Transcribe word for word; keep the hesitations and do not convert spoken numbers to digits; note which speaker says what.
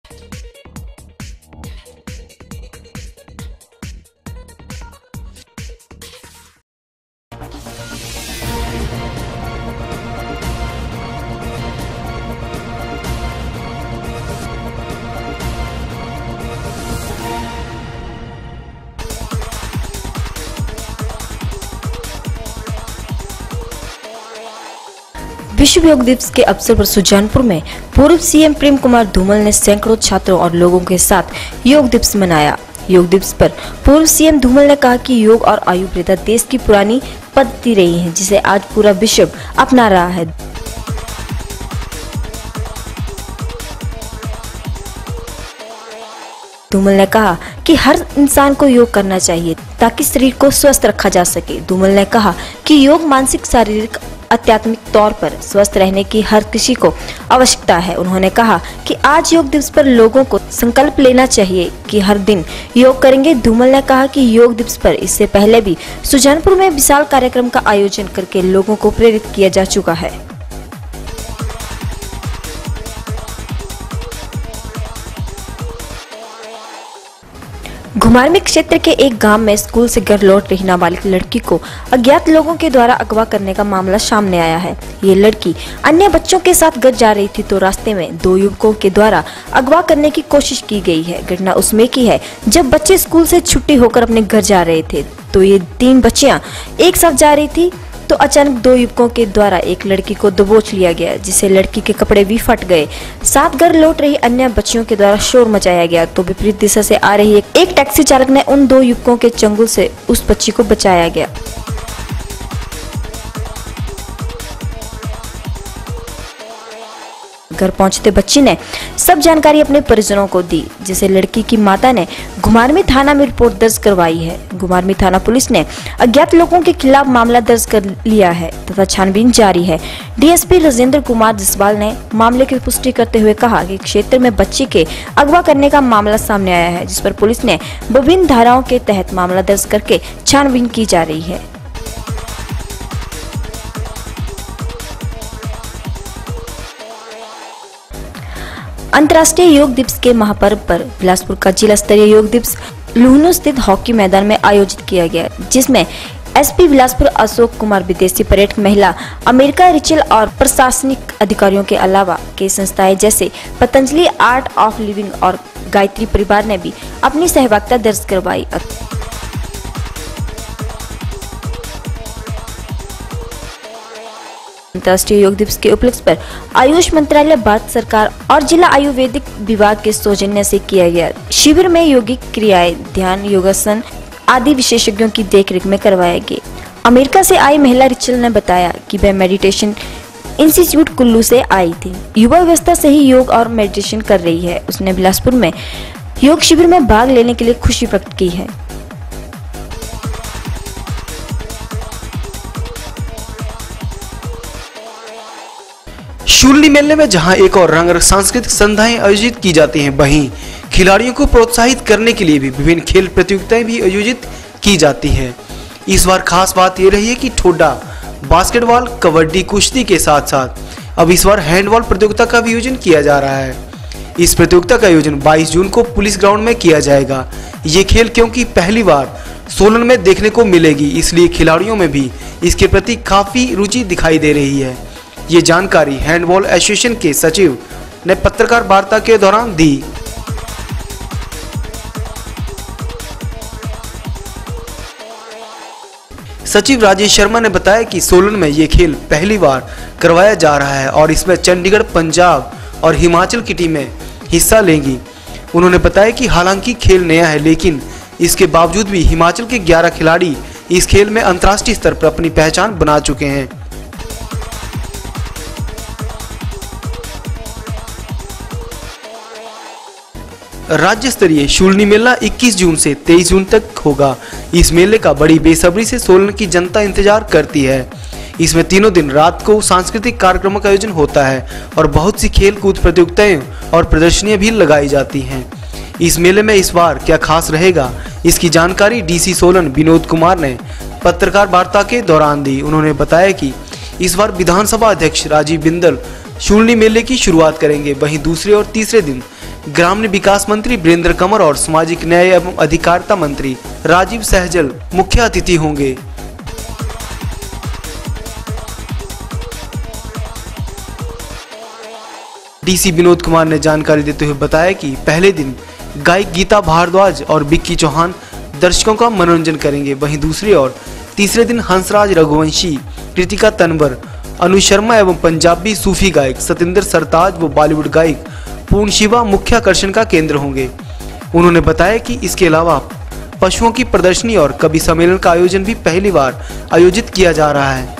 Speaker 1: विश्व योग दिवस के अवसर पर सुजानपुर में पूर्व सीएम प्रेम कुमार धूमल ने सैकड़ों छात्रों और लोगों के साथ योग दिवस मनाया। योग दिवस पर पूर्व सीएम धूमल ने कहा कि योग और आयुर्वेदा देश की पुरानी पद्धति रही है, जिसे आज पूरा विश्व अपना रहा है। धूमल ने कहा कि हर इंसान को योग करना चाहिए ताकि शरीर को स्वस्थ रखा जा सके। धूमल ने कहा कि योग मानसिक, शारीरिक, आध्यात्मिक तौर पर स्वस्थ रहने की हर किसी को आवश्यकता है। उन्होंने कहा कि आज योग दिवस पर लोगों को संकल्प लेना चाहिए कि हर दिन योग करेंगे। धूमल ने कहा कि योग दिवस पर इससे पहले भी सुजानपुर में विशाल कार्यक्रम का आयोजन करके लोगों को प्रेरित किया जा चुका है। घुमारवीं क्षेत्र के एक गांव में स्कूल से घर लौट रही नाबालिग लड़की को अज्ञात लोगों के द्वारा अगवा करने का मामला सामने आया है। ये लड़की अन्य बच्चों के साथ घर जा रही थी तो रास्ते में दो युवकों के द्वारा अगवा करने की कोशिश की गई है। घटना उसमें की है जब बच्चे स्कूल से छुट्टी होकर अपने घर जा रहे थे तो ये तीन बच्चियां एक साथ जा रही थी तो अचानक दो युवकों के द्वारा एक लड़की को दबोच लिया गया, जिससे लड़की के कपड़े भी फट गए। साथ घर लौट रही अन्य बच्चियों के द्वारा शोर मचाया गया तो विपरीत दिशा से आ रही एक, एक टैक्सी चालक ने उन दो युवकों के चंगुल से उस बच्ची को बचाया गया। घर पहुंचते बच्ची ने सब जानकारी अपने परिजनों को दी, जिसे लड़की की माता ने घुमारवीं थाना में रिपोर्ट दर्ज करवाई है। घुमारवीं थाना पुलिस ने अज्ञात लोगों के खिलाफ मामला दर्ज कर लिया है तथा छानबीन जारी है। डीएसपी राजेंद्र कुमार जसवाल ने मामले की पुष्टि करते हुए कहा कि क्षेत्र में बच्ची के अगवा करने का मामला सामने आया है, जिस पर पुलिस ने विभिन्न धाराओं के तहत मामला दर्ज करके छानबीन की जा रही है। अंतर्राष्ट्रीय योग दिवस के महापर्व पर बिलासपुर का जिला स्तरीय योग दिवस लुहनु स्थित हॉकी मैदान में आयोजित किया गया, जिसमें एसपी बिलासपुर अशोक कुमार, विदेशी पर्यटक, महिला, अमेरिका रिचल और प्रशासनिक अधिकारियों के अलावा कई संस्थाएं जैसे पतंजलि, आर्ट ऑफ लिविंग और गायत्री परिवार ने भी अपनी सहभागिता दर्ज करवाई। अंतर्राष्ट्रीय योग दिवस के उपलक्ष्य पर आयुष मंत्रालय, भारत सरकार और जिला आयुर्वेदिक विभाग के सौजन्य से किया गया शिविर में योगिक क्रियाएं, ध्यान, योगासन आदि विशेषज्ञों की देखरेख में करवाया गया। अमेरिका से आई महिला रिचल ने बताया कि वह मेडिटेशन इंस्टीट्यूट कुल्लू से आई थी। युवा व्यवस्था से ही योग और मेडिटेशन कर रही है। उसने बिलासपुर में योग शिविर में भाग लेने के लिए खुशी व्यक्त की है।
Speaker 2: शूलनी मेले में जहां एक और रंग सांस्कृतिक संध्याएं आयोजित की जाती हैं, वहीं खिलाड़ियों को प्रोत्साहित करने के लिए भी विभिन्न खेल प्रतियोगिताएं भी आयोजित की जाती है। इस बार खास बात यह रही है कि ठोडा, बास्केटबॉल, कबड्डी, कुश्ती के साथ साथ अब इस बार हैंडबॉल प्रतियोगिता का भी आयोजन किया जा रहा है। इस प्रतियोगिता का आयोजन बाईस जून को पुलिस ग्राउंड में किया जाएगा। ये खेल क्योंकि पहली बार सोलन में देखने को मिलेगी, इसलिए खिलाड़ियों में भी इसके प्रति काफी रुचि दिखाई दे रही है। ये जानकारी हैंडबॉल एसोसिएशन के सचिव ने पत्रकार वार्ता के दौरान दी। सचिव राजेश शर्मा ने बताया कि सोलन में ये खेल पहली बार करवाया जा रहा है और इसमें चंडीगढ़, पंजाब और हिमाचल की टीमें हिस्सा लेंगी। उन्होंने बताया कि हालांकि खेल नया है, लेकिन इसके बावजूद भी हिमाचल के ग्यारह खिलाड़ी इस खेल में अंतर्राष्ट्रीय स्तर पर अपनी पहचान बना चुके हैं। राज्य स्तरीय शूलनी मेला इक्कीस जून से तेईस जून तक होगा। इस मेले का बड़ी बेसब्री से सोलन की जनता इंतजार करती है। इसमें तीनों दिन रात को सांस्कृतिक कार्यक्रमों का आयोजन होता है और बहुत सी खेल कूद प्रतियोगिताएं और प्रदर्शनियां भी लगाई जाती हैं। इस मेले में इस बार क्या खास रहेगा, इसकी जानकारी डीसी सोलन विनोद कुमार ने पत्रकार वार्ता के दौरान दी। उन्होंने बताया कि इस बार विधानसभा अध्यक्ष राजीव बिंदल शूलनी मेले की शुरुआत करेंगे, वहीं दूसरे और तीसरे दिन ग्रामीण विकास मंत्री वीरेंद्र कंवर और सामाजिक न्याय एवं अधिकारिता मंत्री राजीव सहजल मुख्य अतिथि होंगे। डीसी विनोद कुमार ने जानकारी देते हुए बताया कि पहले दिन गायक गीता भारद्वाज और बिक्की चौहान दर्शकों का मनोरंजन करेंगे, वहीं दूसरे और तीसरे दिन हंसराज रघुवंशी, कृतिका तनवर, अनु शर्मा एवं पंजाबी सूफी गायक सतेंद्र सरताज व बॉलीवुड गायक पूर्ण शिवा मुख्य आकर्षण का केंद्र होंगे। उन्होंने बताया कि इसके अलावा पशुओं की प्रदर्शनी और कवि सम्मेलन का आयोजन भी पहली बार आयोजित किया जा रहा है।